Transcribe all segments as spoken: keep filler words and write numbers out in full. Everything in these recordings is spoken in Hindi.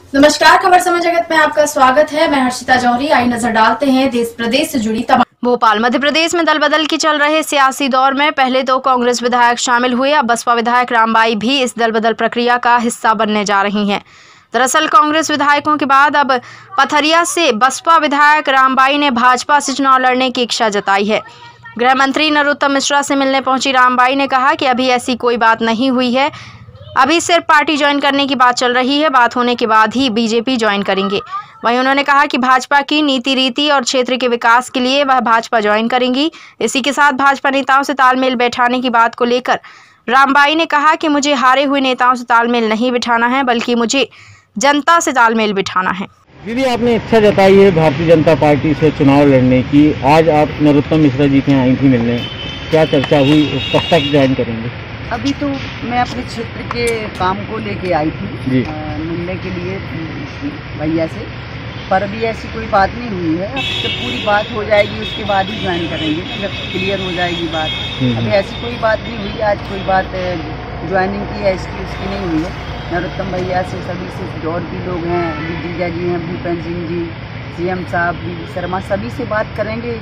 नमस्कार, खबर समय जगत में आपका स्वागत है। मैं हर्षिता जौहरी। आई नजर डालते हैं देश प्रदेश से जुड़ी तमाम। भोपाल मध्य प्रदेश में दल बदल की चल रहे सियासी दौर में पहले तो कांग्रेस विधायक शामिल हुए, अब बसपा विधायक रामबाई भी इस दल बदल प्रक्रिया का हिस्सा बनने जा रही हैं। दरअसल कांग्रेस विधायकों के बाद अब पथरिया से बसपा विधायक रामबाई ने भाजपा से चुनाव लड़ने की इच्छा जताई है। गृह मंत्री नरोत्तम मिश्रा से मिलने पहुंची रामबाई ने कहा कि अभी ऐसी कोई बात नहीं हुई है, अभी सिर्फ पार्टी ज्वाइन करने की बात चल रही है, बात होने के बाद ही बीजेपी ज्वाइन करेंगे। वहीं उन्होंने कहा कि भाजपा की नीति रीति और क्षेत्र के विकास के लिए वह भाजपा ज्वाइन करेंगी। इसी के साथ भाजपा नेताओं से तालमेल बैठाने की बात को लेकर रामबाई ने कहा कि मुझे हारे हुए नेताओं से तालमेल नहीं बिठाना है, बल्कि मुझे जनता से तालमेल बिठाना है। दीदी, आपने इच्छा जताई है भारतीय जनता पार्टी से चुनाव लड़ने की, आज आप नरोत्तम मिश्रा जी के यहाँ आई थी मिलने, क्या चर्चा हुई, कब तक ज्वाइन करेंगे? अभी तो मैं अपने क्षेत्र के काम को लेके आई थी आ, मिलने के लिए भैया से, पर अभी ऐसी कोई बात नहीं हुई है। अब जब पूरी बात हो जाएगी उसके बाद ही ज्वाइन करेंगे, जब क्लियर हो जाएगी बात। अभी ऐसी कोई बात नहीं हुई, आज कोई बात ज्वाइनिंग की है इसकी उसकी नहीं हुई है। नरोत्तम भैया से, सभी से, और भी लोग हैं, जीजा जी हैं, भूपेंद्र सिंह जी, सीएम साहब, बी शर्मा, सभी से बात करेंगे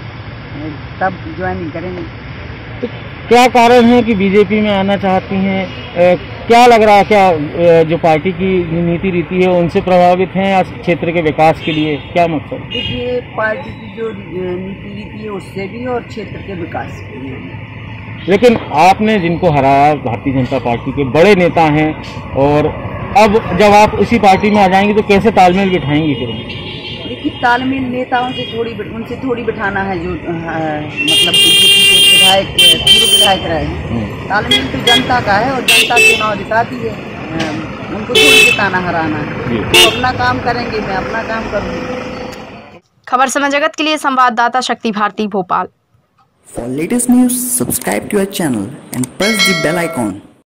तब ज्वाइनिंग करेंगे। तो क्या कारण है कि बीजेपी में आना चाहती हैं? ए, क्या लग रहा है, क्या ए, जो पार्टी की नीति रीति है उनसे प्रभावित हैं या क्षेत्र के विकास के लिए, क्या मकसद? देखिए, पार्टी की जो नीति रीति है उससे भी और क्षेत्र के विकास के लिए। लेकिन आपने जिनको हराया, भारतीय जनता पार्टी के बड़े नेता हैं, और अब जब आप उसी पार्टी में आ जाएंगे तो कैसे तालमेल बिठाएंगे फिर? देखिए, तालमेल नेताओं से थोड़ी उनसे थोड़ी बिठाना है जो आ, मतलब विधायक पूर्व विधायक रहे। तालमेल तो जनता का है और जनता चुनाव जिताती है, उनको थोड़ी जिताना हराना है। तो अपना काम करेंगे, मैं अपना काम करूँगी। खबर समय जगत के लिए संवाददाता शक्ति Bharti, Bhopal. For latest news, subscribe to our channel and press the bell icon.